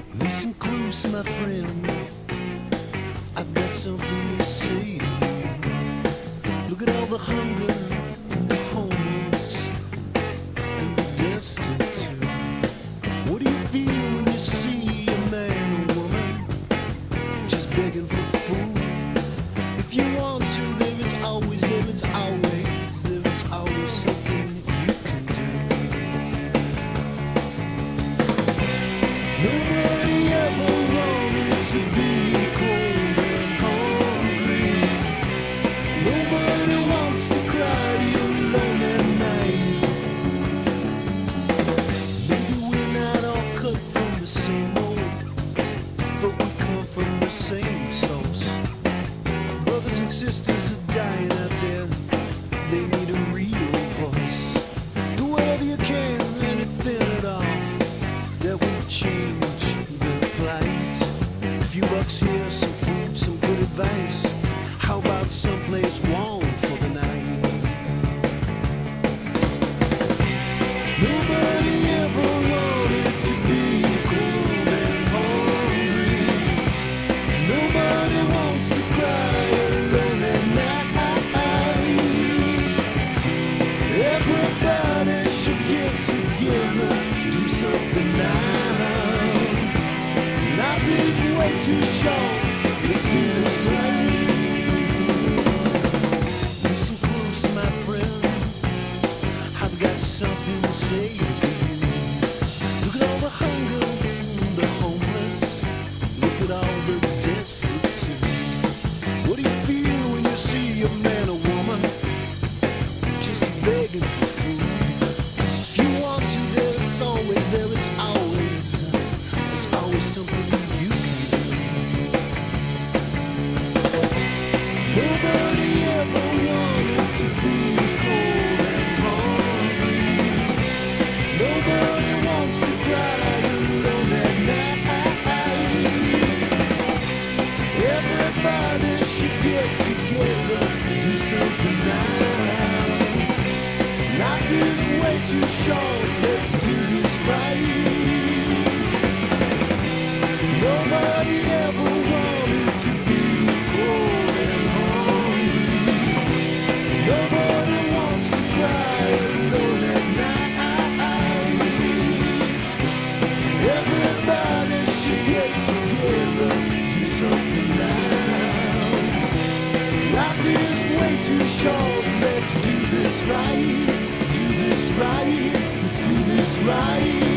Listen close, my friend, I've got something to say to you. Look at all the hunger and the homeless and the destitute. What do you feel when you see a man or woman just begging for food? If you want to, there is always something you can do. Nobody ever wanted to be cold and hungry. Nobody wants to cry alone at night. Maybe we're not all cut from the same mold, but we come from the same source. Brothers and sisters are dying out there. They need a real voice. Do whatever you can, anything at all that will change their plight. A few bucks here, some food, some good advice. How about someplace warm for the night? Nobody ever wanted to be cold and hungry. Nobody wants to cry alone at night. Everybody should get together to do something now. Life is way too short, let's do this right. Listen close, my friend, I've got something to say to you. Look at all the hunger and the homeless. Look at all the destitute. What do you feel when you see a man or woman just begging for food? If you want to, there's always something you can do. Nobody ever wanted to be cold and hungry. Nobody wants to cry alone at night. Everybody should get together, do something now. Life is way too short, let's do this right. Nobody ever wanted to be cold and hungry. Nobody wants to cry alone at night. Everybody should get together, do something now. Life is way too short, let's do this right. Do this right, let's do this right.